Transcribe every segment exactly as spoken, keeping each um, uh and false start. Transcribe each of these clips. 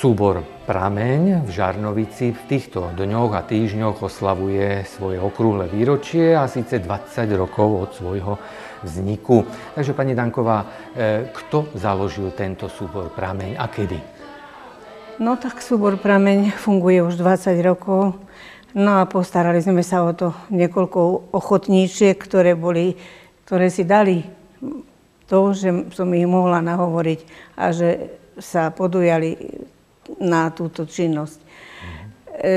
Súbor Prameň v Žarnovici v týchto dňoch a týždňoch oslavuje svoje okrúhle výročie a síce dvadsať rokov od svojho vzniku. Takže, pani Danková, kto založil tento súbor Prameň a kedy? No tak súbor Prameň funguje už dvadsať rokov. No a postarali sme sa o to niekoľko ochotníčiek, ktoré boli, ktoré si dali to, že som ich mohla nahovoriť a že sa podujali na túto činnosť. Mm. E,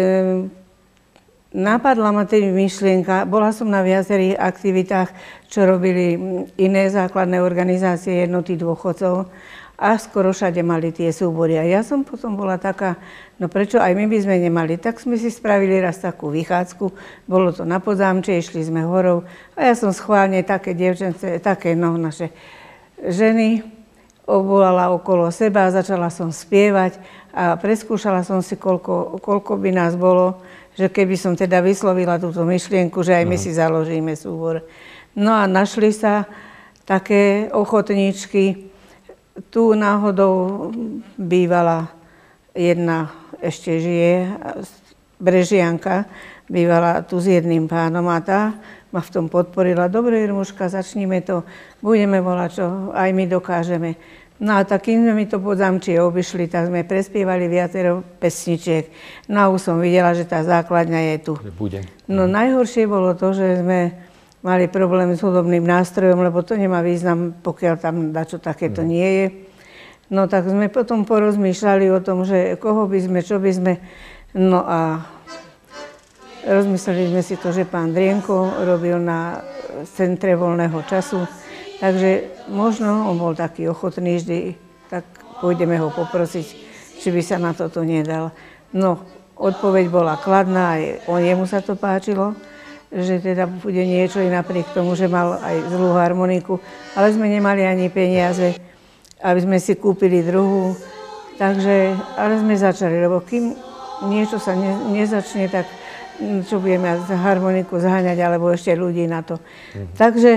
napadla ma tedy myšlienka, bola som na viacerých aktivitách, čo robili iné základné organizácie jednoty dôchodcov a skoro všade mali tie súbory. A ja som potom bola taká, no prečo aj my by sme nemali? Tak sme si spravili raz takú vychádzku, bolo to na Podzámče, išli sme horou a ja som schválne také dievčence, také no naše ženy obvolala okolo seba, začala som spievať a preskúšala som si, koľko, koľko by nás bolo, že keby som teda vyslovila túto myšlienku, že aj my si založíme súbor. No a našli sa také ochotníčky. Tu náhodou bývala jedna, ešte žije, Brežianka, bývala tu s jedným pánom a tá ma v tom podporila. Dobre, Irmuška, začníme to, budeme volať, čo aj my dokážeme. No a tak, kým sme mi to Podzámčie obišli, tak sme prespievali viacero pesničiek. No a už som videla, že tá základňa je tu. Bude. No najhoršie bolo to, že sme mali problém s hudobným nástrojom, lebo to nemá význam, pokiaľ tam dačo takéto nie je. No tak sme potom porozmýšľali o tom, že koho by sme, čo by sme. No a rozmysleli sme si to, že pán Drienko robil na centre voľného času. Takže možno on bol taký ochotný vždy, tak pôjdeme ho poprosiť, či by sa na toto nedal. No, odpoveď bola kladná, aj on, jemu sa to páčilo, že teda bude niečo i napriek tomu, že mal aj zlú harmoniku, ale sme nemali ani peniaze, aby sme si kúpili druhú. Takže, ale sme začali, lebo kým niečo sa ne, nezačne, tak čo budeme za harmoniku zháňať, alebo ešte ľudí na to. Mhm. Takže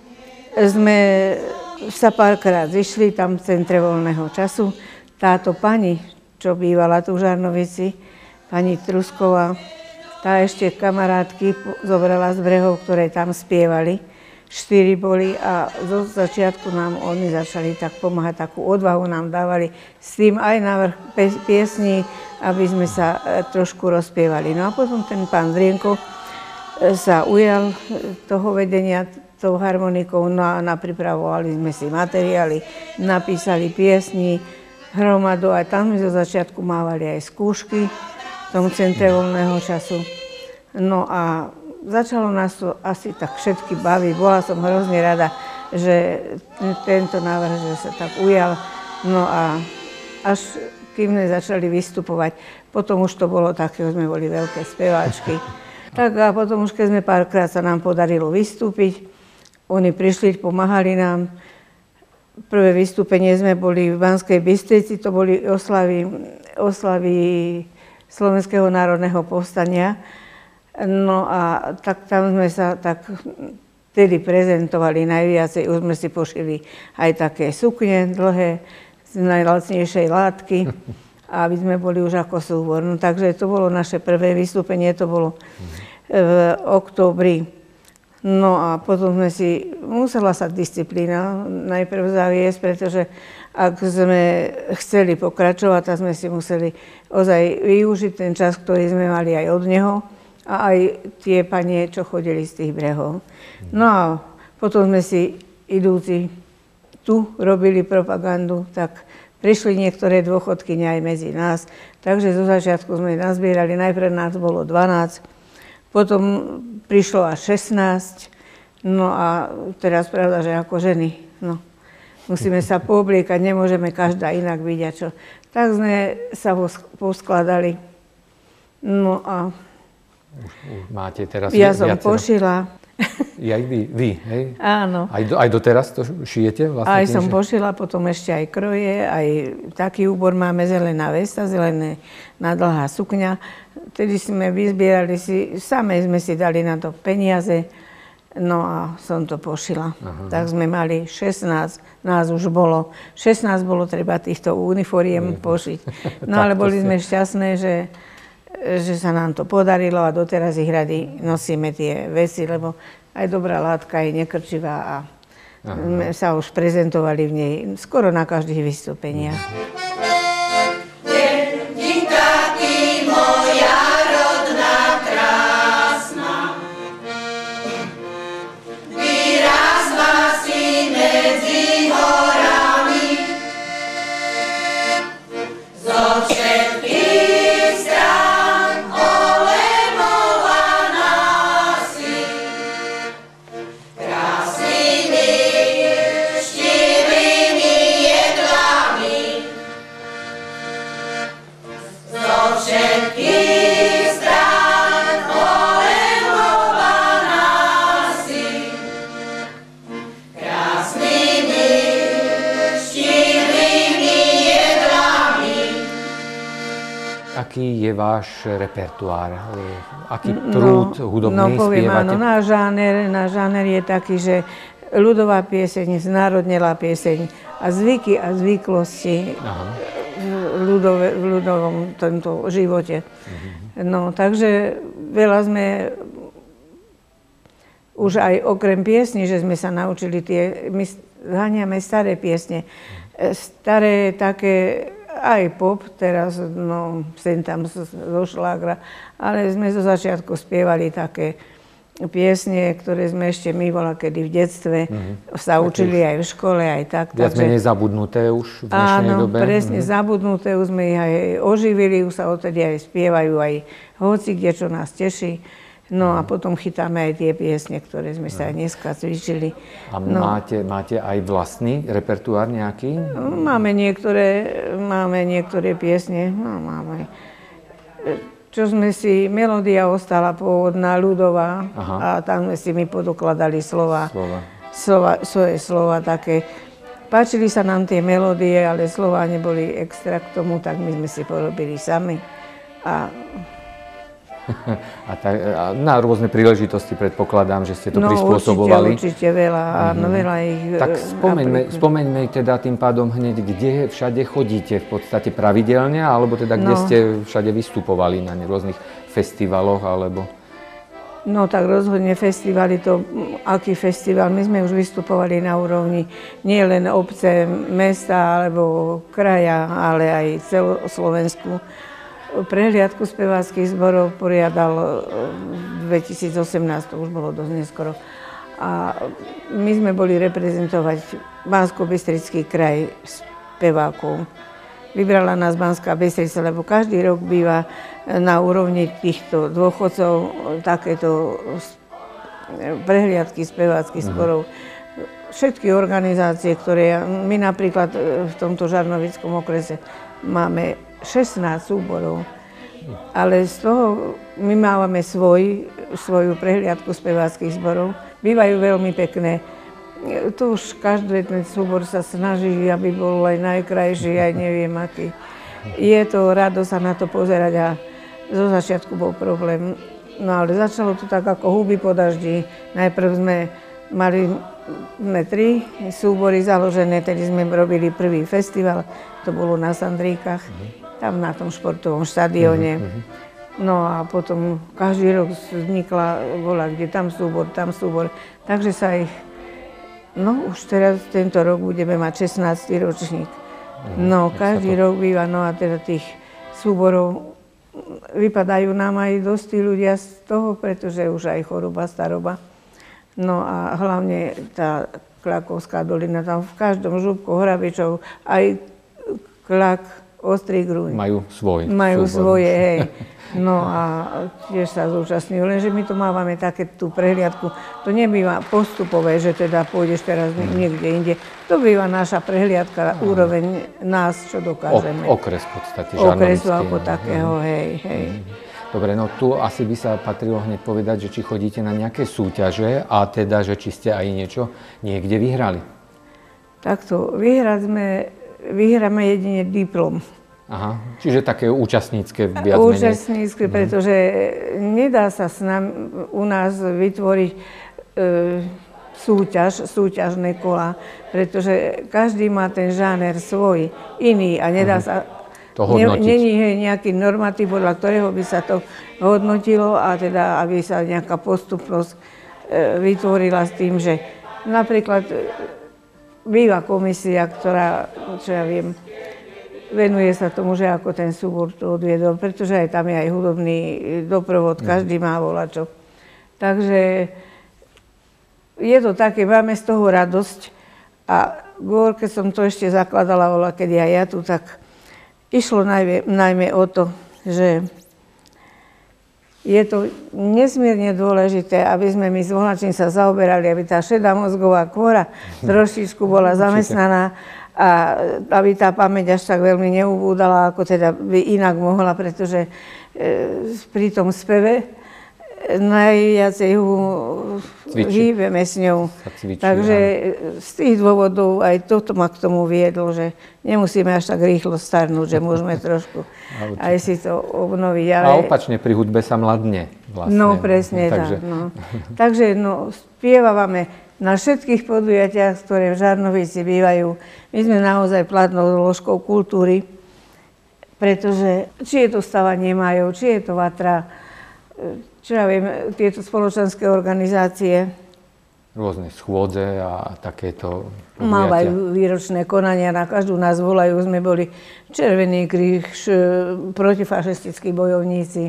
sme sa párkrát zišli tam v centre voľného času. Táto pani, čo bývala tu v Žarnovici, pani Trusková, tá ešte kamarátky zobrala z brehov, ktoré tam spievali. Štyri boli a zo začiatku nám oni začali tak pomáhať, takú odvahu nám dávali s tým aj návrh piesní, aby sme sa trošku rozpievali. No a potom ten pán Drienko sa ujal toho vedenia tou harmonikou, no a napripravovali sme si materiály, napísali piesni, hromadu, aj tam sme zo začiatku mávali aj skúšky v tom centre voľného času. No a začalo nás to asi tak všetky baviť. Bola som hrozne rada, že tento návrh, že sa tak ujal. No a až kým sme začali vystupovať, potom už to bolo také, že sme boli veľké speváčky. Tak a potom už keď sme párkrát sa nám podarilo vystúpiť, oni prišli, pomáhali nám. Prvé vystúpenie sme boli v Banskej Bystrici, to boli oslavy, oslavy Slovenského národného povstania. No a tak tam sme sa tak vtedy prezentovali najviacej. Už sme si pošili aj také sukne dlhé z najlacnejšej látky, aby sme boli už ako súbor. No, takže to bolo naše prvé vystúpenie, to bolo v októbri. No a potom sme si, musela sa disciplína najprv zaviesť, pretože ak sme chceli pokračovať, tak sme si museli ozaj využiť ten čas, ktorý sme mali aj od neho a aj tie panie, čo chodili z tých brehov. No a potom sme si idúci tu robili propagandu, tak prišli niektoré dôchodkyne aj medzi nás, takže zo začiatku sme nazbierali, najprv nás bolo dvanásť, potom prišlo až šestnásť, no a teraz pravda, že ako ženy, no, musíme sa poobliekať, nemôžeme každá inak byť a čo. Tak sme sa poskladali, no a už, už máte teraz ja som viacero. Pošila. Aj vy, vy, hej? Áno. Aj, do, aj doteraz to šijete? Vlastne aj tým, som že... pošila, potom ešte aj kroje, aj taký úbor máme, zelená vesta, zelená dlhá sukňa. Tedy sme vyzbierali si, same sme si dali na to peniaze. No a som to pošila. Aha. Tak sme mali šestnásť, nás už bolo. šestnásť bolo treba týchto uniforiem pošiť. No ale boli sme šťastné, že, že sa nám to podarilo a doteraz ich radi nosíme tie veci, lebo aj dobrá látka je nekrčivá a aha. sme sa už prezentovali v nej skoro na každých vystúpeniach. Aký je váš repertoár? Aký prúd no, hudobný no, poviem, spievate? Áno, náš žáner, náš žáner je taký, že ľudová pieseň, znárodnelá pieseň a zvyky a zvyklosti v, ľudove, v ľudovom tomto živote. Uh-huh. No, takže veľa sme už aj okrem piesní, že sme sa naučili tie, my zháňame staré piesne, staré také aj pop, teraz no, sem tam zo šlágra, ale sme zo začiatku spievali také piesne, ktoré sme ešte my bola kedy v detstve mm-hmm. sa učili aj v škole, aj tak. Viac takže menej zabudnuté už v dnešnej áno, dobe. Áno, presne mm-hmm. zabudnuté, už sme ich aj oživili, už sa odtedy aj spievajú aj hoci kde, čo nás teší. No a potom chytáme aj tie piesne, ktoré sme sa aj dneska cvičili. A máte, no. máte aj vlastný repertoár nejaký? No, máme niektoré, máme niektoré piesne, no máme. Čo sme si, melódia ostala pôvodná, ľudová, aha. a tam sme si my podokladali slova, slova. slova svoje slova také. Páčili sa nám tie melódie, ale slova neboli extra k tomu, tak my sme si porobili sami. A A, tak, a na rôzne príležitosti predpokladám, že ste to no, prispôsobovali. Určite, určite veľa, áno, mm-hmm. veľa ich. Tak spomeňme, spomeňme teda tým pádom hneď, kde všade chodíte, v podstate pravidelne, alebo teda kde no. ste všade vystupovali na rôznych festivaloch, alebo... No tak rozhodne festivaly, to aký festival, my sme už vystupovali na úrovni nie len obce, mesta alebo kraja, ale aj celoslovensku. Prehliadku speváckych zborov poriadal v dvetisícosemnásť, to už bolo dosť neskoro. A my sme boli reprezentovať Banskobystrický kraj spevákov. Vybrala nás Banská Bystrica, lebo každý rok býva na úrovni týchto dôchodcov takéto prehliadky speváckych zborov. Všetky organizácie, ktoré, my napríklad v tomto Žarnovickom okrese máme šestnásť súborov, ale z toho my máme svoj, svoju prehliadku speváckych zborov. Bývajú veľmi pekné. To už každý ten súbor sa snaží, aby bol aj najkrajší, aj neviem aký. Je to rado sa na to pozerať a zo začiatku bol problém. No ale začalo to tak ako huby po daždi. Najprv sme mali sme tri súbory založené, tedy sme robili prvý festival, to bolo na Sandríkach, tam na tom športovom štadióne. No a potom každý rok vznikla, bola kde tam súbor, tam súbor, takže sa ich, no už teraz tento rok budeme mať šestnásty ročník. No každý rok býva, no a teda tých súborov vypadajú nám aj dosť ľudia z toho, pretože už aj choroba, staroba. No a hlavne tá Klakovská dolina, tam v každom župku Hrabičov, aj Klak, Ostrý Grúň. Majú svoj Majú súbor. svoje, hej. No a tiež sa zúčastňujú, lenže my tu máme také tú prehliadku. To nebýva postupové, že teda pôjdeš teraz niekde inde. To býva naša prehliadka, úroveň nás, čo dokážeme. O, okres v podstate, Žarnovický. Okresu ako takého, hej, hej. Dobre, no tu asi by sa patrilo hneď povedať, že či chodíte na nejaké súťaže a teda, že či ste aj niečo niekde vyhrali. Takto, vyhrať sme, vyhráme jedine diplom. Aha, čiže také účastnícke viac menej. Účastnícke, pretože nedá sa s nám, u nás vytvoriť súťaž, súťažné kola, pretože každý má ten žáner svoj, iný a nedá sa... To hodnotiť. Není nejaký normatív, podľa ktorého by sa to hodnotilo a teda, aby sa nejaká postupnosť vytvorila s tým, že napríklad býva komisia, ktorá, čo ja viem, venuje sa tomu, že ako ten súbor to odviedol, pretože aj tam je aj hudobný doprovod, každý má volačo. Takže je to také, máme z toho radosť a skôr, keď som to ešte zakladala, vola, keď aj ja tu, tak išlo najmä, najmä o to, že je to nesmierne dôležité, aby sme my s volačím sa zaoberali, aby tá šedá mozgová kôra trošičku bola zamestnaná a aby tá pamäť až tak veľmi neubúdala, ako teda by inak mohla, pretože e, pri tom speve najviacej hýbeme s ňou. Cvičí, takže z tých dôvodov aj toto ma k tomu viedlo, že nemusíme až tak rýchlo starnúť, že môžeme trošku aj si to obnoviť. Ale... A opačne pri hudbe sa mladne vlastne. No presne, no, takže... tak. No. Takže no, spievame na všetkých podujatiach, ktoré v Žarnovici bývajú. My sme naozaj platnou zložkou kultúry, pretože či je to stavanie majov, či je to vatra, čo ja viem, tieto spoločenské organizácie. Rôzne schôdze a takéto podujatia. Mávajú výročné konania, na každú nás volajú. Sme boli Červený kríž, protifašistickí bojovníci,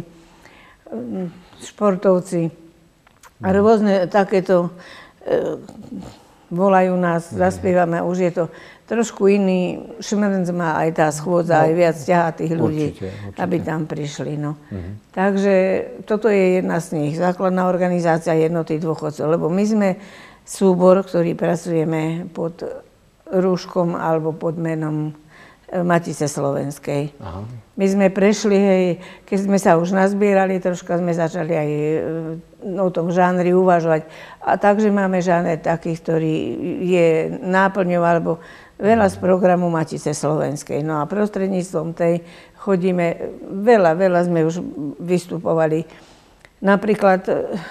športovci. A rôzne takéto e, volajú nás, zaspievame. Už je to trošku iný šmrnc má aj tá schôdza, no, aj viac ťahá tých ľudí, určite, určite. Aby tam prišli. No. Uh-huh. Takže toto je jedna z nich, základná organizácia Jednoty dôchodcov, lebo my sme súbor, ktorý pracujeme pod rúškom alebo pod menom Matice slovenskej. Aha. My sme prešli, hej, keď sme sa už nazbierali, troška sme začali aj o tom žánri uvažovať. A takže máme žáner taký, ktorý je náplňou alebo veľa z programu Matice slovenskej. No a prostredníctvom tej chodíme, veľa, veľa sme už vystupovali. Napríklad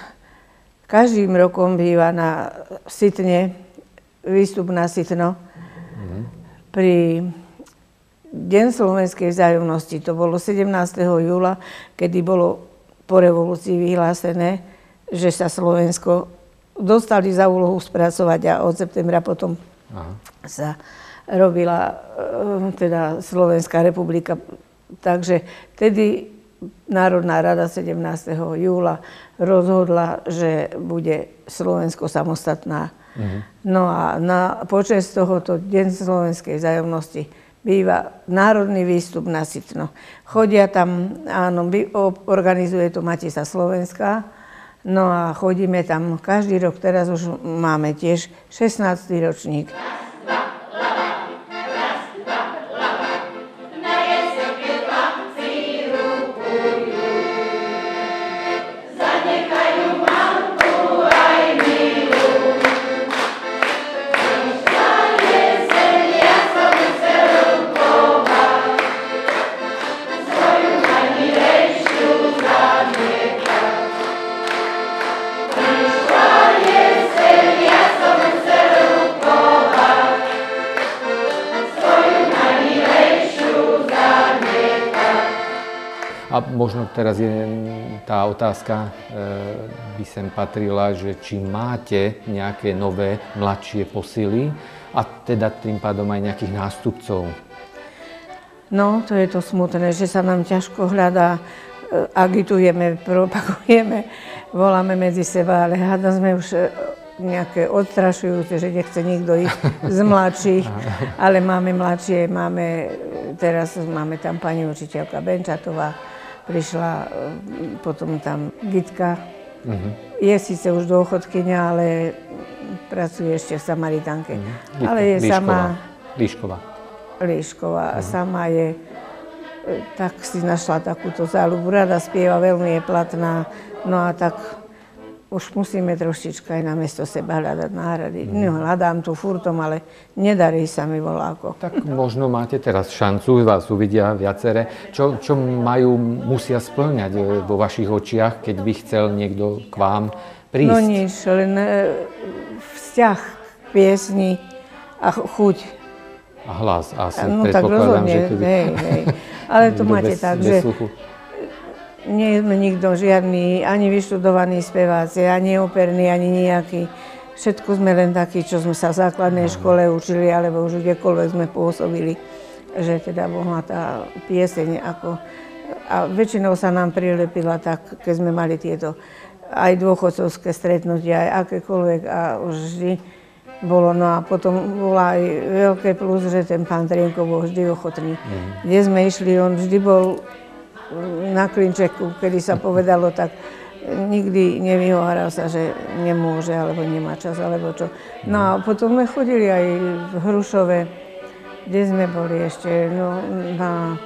každým rokom býva na Sitne, výstup na Sitno. Mhm. Pri Deň slovenskej vzájomnosti, to bolo sedemnásteho júla, kedy bolo po revolúcii vyhlásené, že sa Slovensko dostali za úlohu spracovať a od septembra potom Aha. sa robila teda Slovenská republika. Takže tedy Národná rada sedemnásteho júla rozhodla, že bude Slovensko samostatná. Uh-huh. No a na počas tohoto Deň slovenskej vzájomnosti býva národný výstup na Sitno. Chodia tam, áno, organizuje to Matica Slovenská, no a chodíme tam každý rok, teraz už máme tiež šestnásty ročník. A možno teraz je tá otázka, e, by sem patrila, že či máte nejaké nové, mladšie posily a teda tým pádom aj nejakých nástupcov. No, to je to smutné, že sa nám ťažko hľadá, e, agitujeme, propagujeme, voláme medzi seba, ale hádam sme už nejaké odstrašujúce, že nechce nikto ísť z mladších, ale máme mladšie, máme, teraz máme tam pani učiteľka Benčatová, prišla potom tam Gitka. Uh-huh. Je síce už dôchodkyňa, ale pracuje ešte v Samaritánke. Uh-huh. Ale je Líšková. sama... Líšková. Líšková. Uh-huh. Sama je... Tak si našla takúto záľubu. Rada spieva, veľmi je platná. No a tak už musíme trošička aj namiesto seba hľadať náhrady. Uh-huh. No, hľadám tu furtom, ale nedarí sa mi voľako. Tak možno máte teraz šancu, vás uvidia viacere. Čo, čo majú, musia spĺňať vo vašich očiach, keď by chcel niekto k vám prísť? No nič, len vzťah k piesni a chuť. A hlas asi, no, tak predpokladám, že keby... hej, hej. Ale to máte bez, tak, bez že sluchu. nie sme nikto žiadny, ani vyštudovaní speváci, ani operní, ani nejaký. Všetko sme len takí, čo sme sa v základnej škole učili, alebo už kdekoľvek sme pôsobili, že teda bola tá pieseň ako... A väčšinou sa nám prilepila tak, keď sme mali tieto aj dôchodcovské stretnutia, aj akékoľvek a už vždy bolo. No a potom bola aj veľké plus, že ten pán Trienko bol vždy ochotný. Mm. Kde sme išli, on vždy bol na klinčeku, kedy sa povedalo, tak nikdy nevyhováral sa, že nemôže, alebo nemá čas, alebo čo. No a potom sme chodili aj v Hrušove, kde sme boli ešte, no na...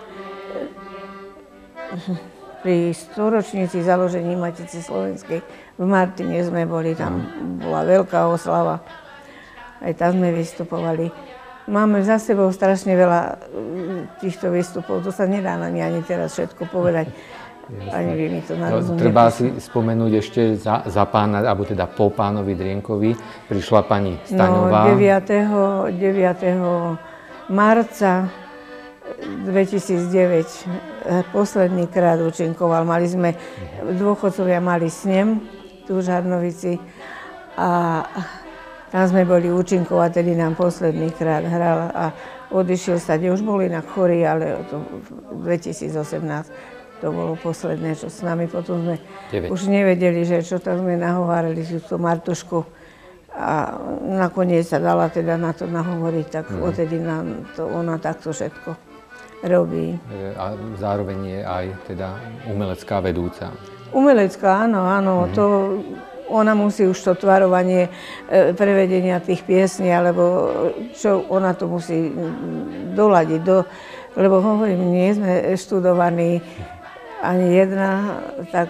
pri storočnici založení Matice Slovenskej v Martine sme boli, tam bola veľká oslava. Aj tam sme vystupovali. Máme za sebou strašne veľa týchto výstupov, to sa nedá ani, ani teraz všetko povedať. Ani vy mi to narozumiete. Treba si spomenúť ešte za, za pána, alebo teda po pánovi Drienkovi, prišla pani Staňová. No, deviateho marca dvetisícdeväť posledný krát účinkoval. Mali sme, dôchodcovia mali snem tu v Žarnovici a tam sme boli účinkovať, tedy nám posledný krát hral a odišiel sa, kde už bol inak chorý, ale to v dvetisícosemnásť to bolo posledné, čo s nami. Potom sme deväť. Už nevedeli, že čo tam sme nahovárali túto Martušku a nakoniec sa dala teda na to nahovoriť, tak mm. odtedy nám to, ona takto všetko robí. A zároveň je aj teda umelecká vedúca. Umelecká, áno, áno. Mm. To, ona musí už to tvarovanie e, prevedenia tých piesní, alebo čo ona to musí doladiť. Do, lebo hovorím, nie sme študovaní ani jedna, tak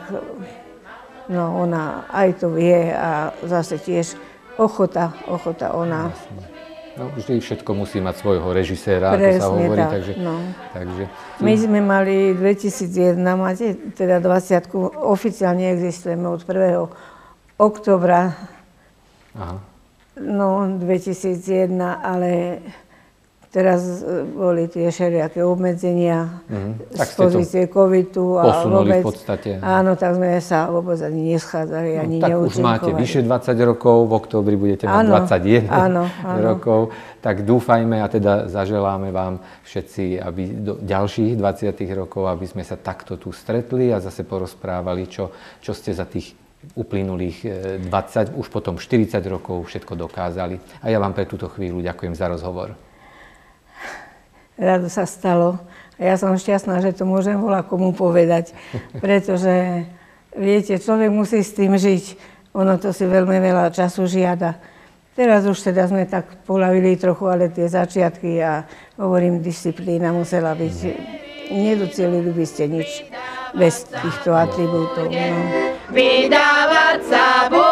no, ona aj to vie a zase tiež ochota, ochota ona. No, vždy všetko musí mať svojho režiséra, ako sa hovorí, tak, takže, no. takže... My sme mali dvetisícjeden, máte teda dvadsiatku, oficiálne existujeme od prvého októbra Aha. No, dvetisícjeden, ale teraz boli tie všelijaké obmedzenia mm, z pozície covidu a vôbec... v podstate. Áno, tak sme sa vôbec ani neschádzali, no, ani tak neúčinkovali. už máte vyše dvadsať rokov, v októbri budete mať áno, dvadsaťjeden áno, áno. rokov, tak dúfajme a teda zaželáme vám všetci, aby do ďalších dvadsiatich rokov, aby sme sa takto tu stretli a zase porozprávali, čo, čo ste za tých uplynulých dvadsať, už potom štyridsať rokov všetko dokázali. A ja vám pre túto chvíľu ďakujem za rozhovor. Rado sa stalo. A ja som šťastná, že to môžem voľa komu povedať, pretože viete, človek musí s tým žiť. Ono to si veľmi veľa času žiada. Teraz už teda sme tak poľavili trochu, ale tie začiatky a hovorím, disciplína musela byť. Nedocielili by ste nič bez týchto atribútov. No. Vydávať sa